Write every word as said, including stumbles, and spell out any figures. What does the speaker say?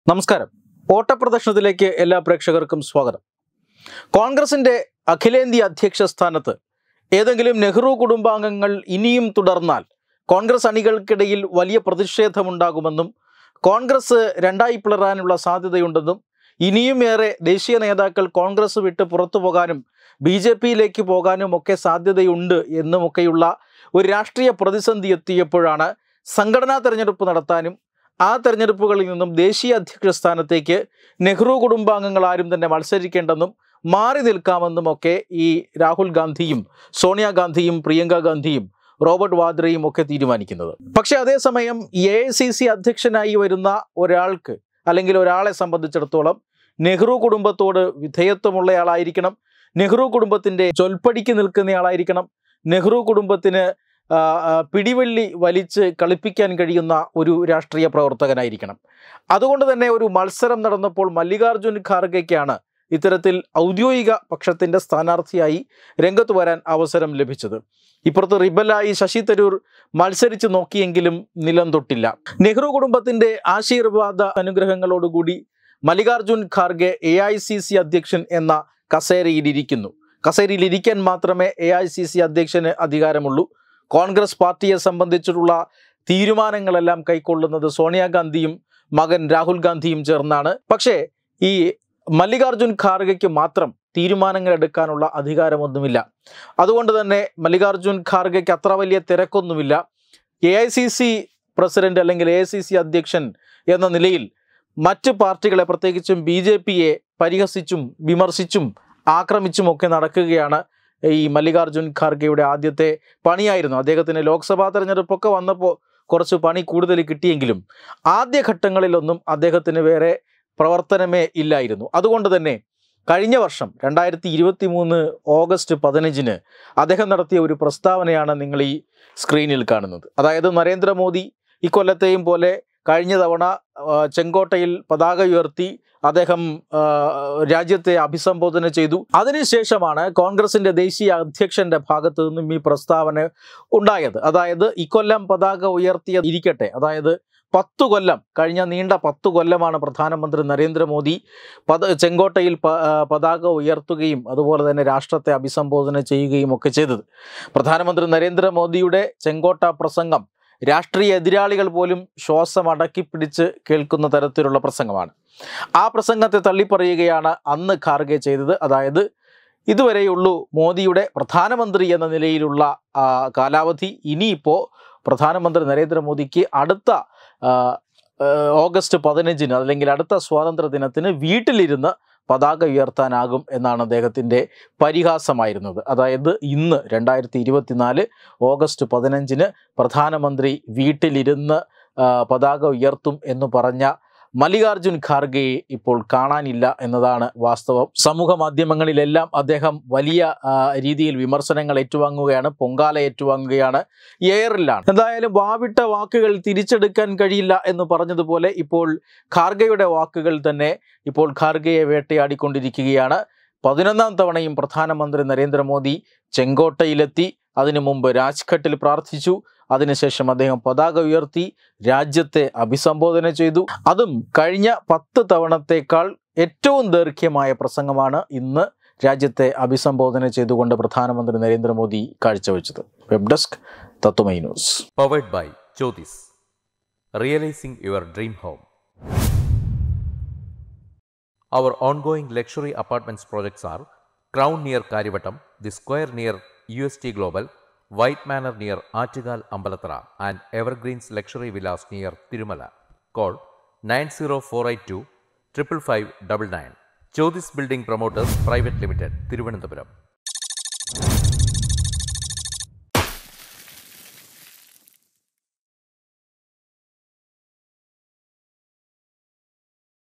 നമസ്കാരം. ഓട്ടപ്രദർശനത്തിലേക്ക് എല്ലാ പ്രേക്ഷകർക്കും സ്വാഗതം. കോൺഗ്രസിന്റെ അഖിലേന്ത്യാ അധ്യക്ഷ സ്ഥാനത്ത് ഏതെങ്കിലും നെഹ്റു കുടുംബാംഗങ്ങൾ ഇനിയും തുടർന്നാൽ കോൺഗ്രസ് അണികൾക്കിടയിൽ വലിയ പ്രതിഷേധമുണ്ടാകുമെന്നും കോൺഗ്രസ് രണ്ടായി പിളരാനുള്ള സാധ്യതയുണ്ടെന്നും ഇനിയും ഏറെ ദേശീയ നേതാക്കൾ കോൺഗ്രസ് വിട്ട് പുറത്തു പോകാനും ബി ജെ പിയിലേക്ക് പോകാനും ഒക്കെ സാധ്യതയുണ്ട് എന്നുമൊക്കെയുള്ള ഒരു രാഷ്ട്രീയ പ്രതിസന്ധി എത്തിയപ്പോഴാണ് സംഘടനാ തെരഞ്ഞെടുപ്പ് നടത്താനും ആ തെരഞ്ഞെടുപ്പുകളിൽ നിന്നും ദേശീയ അധ്യക്ഷ സ്ഥാനത്തേക്ക് നെഹ്റു കുടുംബാംഗങ്ങൾ ആരും തന്നെ മത്സരിക്കേണ്ടെന്നും മാറി നിൽക്കാമെന്നും ഒക്കെ ഈ രാഹുൽ ഗാന്ധിയും സോണിയാഗാന്ധിയും പ്രിയങ്ക ഗാന്ധിയും റോബർട്ട് വാദ്രയും ഒക്കെ തീരുമാനിക്കുന്നത്. പക്ഷേ അതേസമയം എ ഐ സി സി അധ്യക്ഷനായി വരുന്ന ഒരാൾക്ക് അല്ലെങ്കിൽ ഒരാളെ സംബന്ധിച്ചിടത്തോളം നെഹ്റു കുടുംബത്തോട് വിധേയത്വമുള്ളയാളായിരിക്കണം, നെഹ്റു കുടുംബത്തിൻ്റെ ചൊൽപ്പടിക്ക് നിൽക്കുന്നയാളായിരിക്കണം, നെഹ്റു കുടുംബത്തിന് പിടിവള്ളി വലിച്ച് കളിപ്പിക്കാൻ കഴിയുന്ന ഒരു രാഷ്ട്രീയ പ്രവർത്തകനായിരിക്കണം. അതുകൊണ്ട് തന്നെ ഒരു മത്സരം നടന്നപ്പോൾ മല്ലികാർജുൻ ഖാർഗെയ്ക്കാണ് ഇത്തരത്തിൽ ഔദ്യോഗിക പക്ഷത്തിൻ്റെ സ്ഥാനാർത്ഥിയായി രംഗത്ത് വരാൻ അവസരം ലഭിച്ചത്. ഇപ്പുറത്ത് റിബലായി ശശി തരൂർ മത്സരിച്ച് നോക്കിയെങ്കിലും നിലം തൊട്ടില്ല. നെഹ്റു കുടുംബത്തിൻ്റെ ആശീർവാദ അനുഗ്രഹങ്ങളോടുകൂടി Mallikarjun Kharge A I C C അധ്യക്ഷൻ എന്ന കസേരയിലിരിക്കുന്നു. കസേരയിലിരിക്കാൻ മാത്രമേ എ ഐ സി സി അധ്യക്ഷന് അധികാരമുള്ളൂ. കോൺഗ്രസ് പാർട്ടിയെ സംബന്ധിച്ചിട്ടുള്ള തീരുമാനങ്ങളെല്ലാം കൈക്കൊള്ളുന്നത് സോണിയാഗാന്ധിയും മകൻ രാഹുൽ ഗാന്ധിയും ചേർന്നാണ്. പക്ഷേ ഈ മല്ലികാർജുൻ ഖാർഗെയ്ക്ക് മാത്രം തീരുമാനങ്ങൾ എടുക്കാനുള്ള അധികാരമൊന്നുമില്ല. അതുകൊണ്ട് തന്നെ മല്ലികാർജുൻ ഖാർഗെയ്ക്ക് അത്ര വലിയ തിരക്കൊന്നുമില്ല. A I C C president അല്ലെങ്കിൽ എ ഐ സി സി അധ്യക്ഷൻ എന്ന നിലയിൽ മറ്റ് പാർട്ടികളെ പ്രത്യേകിച്ചും ബി ജെ പിയെ പരിഹസിച്ചും വിമർശിച്ചും ആക്രമിച്ചുമൊക്കെ നടക്കുകയാണ് ഈ മല്ലികാർജുൻ ഖാർഗെയുടെ ആദ്യത്തെ പണിയായിരുന്നു. അദ്ദേഹത്തിന് ലോക്സഭാ തെരഞ്ഞെടുപ്പൊക്കെ വന്നപ്പോൾ കുറച്ച് പണി കൂടുതൽ കിട്ടിയെങ്കിലും ആദ്യഘട്ടങ്ങളിലൊന്നും അദ്ദേഹത്തിന് വേറെ പ്രവർത്തനമേ ഇല്ലായിരുന്നു. അതുകൊണ്ട് തന്നെ കഴിഞ്ഞ വർഷം രണ്ടായിരത്തി ഇരുപത്തി മൂന്ന് ഓഗസ്റ്റ് പതിനഞ്ചിന് അദ്ദേഹം നടത്തിയ ഒരു പ്രസ്താവനയാണ് നിങ്ങൾ ഈ സ്ക്രീനിൽ കാണുന്നത്. അതായത് നരേന്ദ്രമോദി ഇക്കൊല്ലത്തെയും പോലെ കഴിഞ്ഞ തവണ ചെങ്കോട്ടയിൽ പതാക ഉയർത്തി അദ്ദേഹം രാജ്യത്തെ അഭിസംബോധന ചെയ്തു. അതിനുശേഷമാണ് കോൺഗ്രസിൻ്റെ ദേശീയ അധ്യക്ഷൻ്റെ ഭാഗത്തു നിന്നും ഈ പ്രസ്താവന ഉണ്ടായത്. അതായത് ഇക്കൊല്ലം പതാക ഉയർത്തിയത് ഇരിക്കട്ടെ, അതായത് പത്തു കൊല്ലം കഴിഞ്ഞ നീണ്ട പത്തു കൊല്ലമാണ് പ്രധാനമന്ത്രി നരേന്ദ്രമോദി പത ചെങ്കോട്ടയിൽ പ പതാക ഉയർത്തുകയും അതുപോലെ തന്നെ രാഷ്ട്രത്തെ അഭിസംബോധന ചെയ്യുകയും ഒക്കെ ചെയ്തത്. പ്രധാനമന്ത്രി നരേന്ദ്രമോദിയുടെ ചെങ്കോട്ട പ്രസംഗം രാഷ്ട്രീയ എതിരാളികൾ പോലും ശ്വാസം അടക്കി പിടിച്ച് കേൾക്കുന്ന തരത്തിലുള്ള പ്രസംഗമാണ്. ആ പ്രസംഗത്തെ തള്ളിപ്പറയുകയാണ് അന്ന് ഖാർഗെ ചെയ്തത്. അതായത് ഇതുവരെയുള്ളൂ മോദിയുടെ പ്രധാനമന്ത്രി എന്ന നിലയിലുള്ള കാലാവധി. ഇനിയിപ്പോൾ പ്രധാനമന്ത്രി നരേന്ദ്രമോദിക്ക് അടുത്ത ഓഗസ്റ്റ് പതിനഞ്ചിന് അല്ലെങ്കിൽ അടുത്ത സ്വാതന്ത്ര്യ ദിനത്തിന് വീട്ടിലിരുന്ന് പതാക ഉയർത്താനാകും എന്നാണ് അദ്ദേഹത്തിൻ്റെ പരിഹാസമായിരുന്നത്. അതായത് ഇന്ന് രണ്ടായിരത്തി ഇരുപത്തിനാല് ഓഗസ്റ്റ് പതിനഞ്ചിന് പ്രധാനമന്ത്രി വീട്ടിലിരുന്ന് പതാക ഉയർത്തും എന്ന് പറഞ്ഞ മല്ലികാർജുൻ ഖാർഗെയെ ഇപ്പോൾ കാണാനില്ല എന്നതാണ് വാസ്തവം. സമൂഹ മാധ്യമങ്ങളിലെല്ലാം അദ്ദേഹം വലിയ രീതിയിൽ വിമർശനങ്ങൾ ഏറ്റുവാങ്ങുകയാണ്, പൊങ്കാല ഏറ്റുവാങ്ങുകയാണ്, എയറിലാണ്. എന്തായാലും വാവിട്ട വാക്കുകൾ തിരിച്ചെടുക്കാൻ കഴിയില്ല എന്ന് പറഞ്ഞതുപോലെ ഇപ്പോൾ ഖാർഗെയുടെ വാക്കുകൾ തന്നെ ഇപ്പോൾ ഖാർഗെയെ വേട്ടയാടിക്കൊണ്ടിരിക്കുകയാണ്. പതിനൊന്നാം തവണയും പ്രധാനമന്ത്രി നരേന്ദ്രമോദി ചെങ്കോട്ടയിലെത്തി. അതിനു മുമ്പ് രാജ്ഘട്ടിൽ പ്രാർത്ഥിച്ചു. അതിനുശേഷം അദ്ദേഹം പതാക ഉയർത്തി രാജ്യത്തെ അഭിസംബോധന ചെയ്തു. അതും കഴിഞ്ഞ പത്ത് തവണത്തേക്കാൾ ഏറ്റവും ദൈർഘ്യമായ പ്രസംഗമാണ് ഇന്ന് രാജ്യത്തെ അഭിസംബോധന ചെയ്തുകൊണ്ട് പ്രധാനമന്ത്രി നരേന്ദ്രമോദി കാഴ്ചവെച്ചത്. Web desk Tatwamayi news. Powered by Jyothis, realising your dream home. Our ongoing luxury apartments projects are Crown near Karivattam, The Square near U S T Global, White Manor near Achigal Ambalathara, and Evergreens Luxury Villas near Tirumala. Call nine zero four eight two five five five nine nine. Jyothis Building Promoters Private Limited, Thiruvananthapuram.